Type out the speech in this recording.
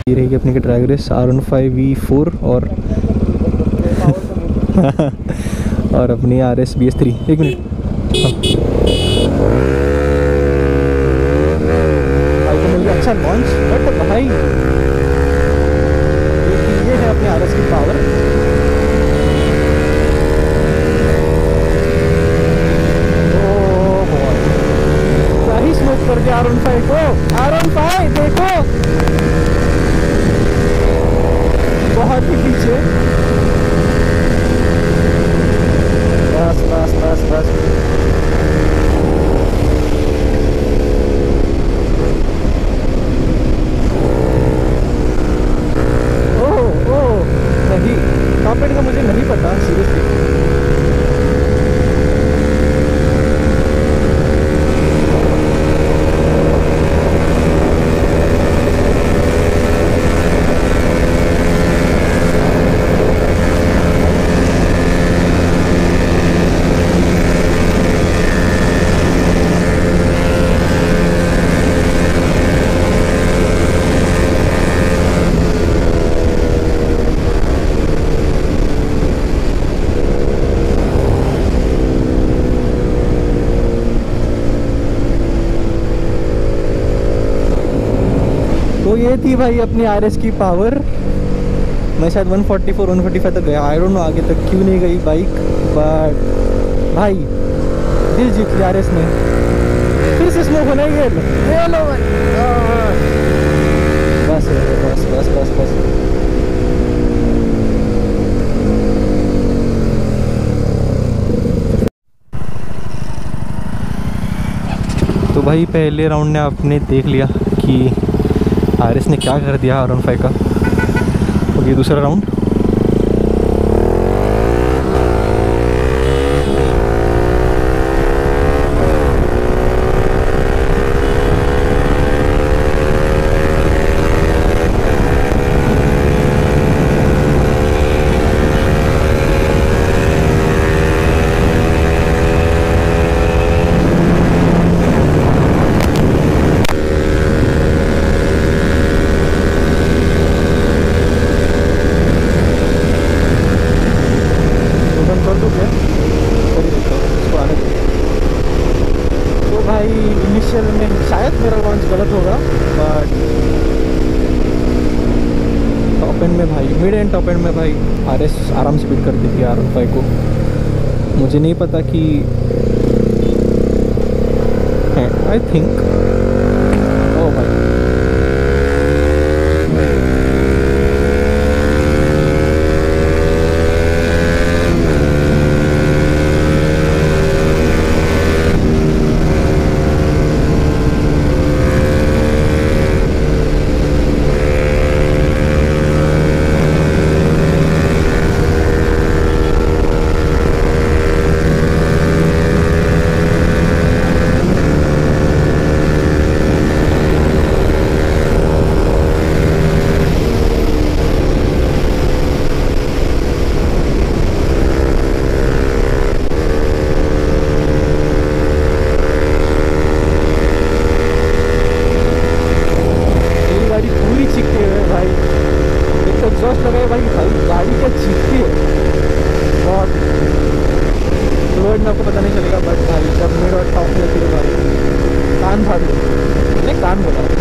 ये रहेगी अपनी की ड्रैग रेस R15 V4 और और अपनी RS BS3। एक मिनट भाई को मिल गया अच्छा लॉन्च। बट भाई ये है अपने RS की पावर। क्या ही स्मोक कर दिया R15 को। R15 देखो बहुत ही पीछे। बस बस बस बस ओह नहीं टॉप एंड का मुझे नहीं पता सीरियसली। तो ये थी भाई अपनी RS की पावर। मैं शायद 144 145 तक गया, आई डोंट नो आगे तक क्यों नहीं गई बाइक। बट भाई दिल जीत लिया RS ने। फिर से स्मोक होने गए। ये लो भाई बस बस बस बस बस। तो भाई पहले राउंड ने आपने देख लिया कि RS ने क्या कर दिया R15 का। और ये दूसरा राउंड। इनिशियल में शायद मेरा लॉन्च गलत होगा, बट टॉप एंड में भाई, मिड एंड टॉप एंड में भाई RS आराम से बीट कर दी थी R15 को। मुझे नहीं पता कि आई थिंक ओ भाई गाड़ी क्या चीखती है बहुत। रोड में आपको पता नहीं चलेगा, बट भाई जब मिड और टॉप में भाई कान फाड़ नहीं कान बोला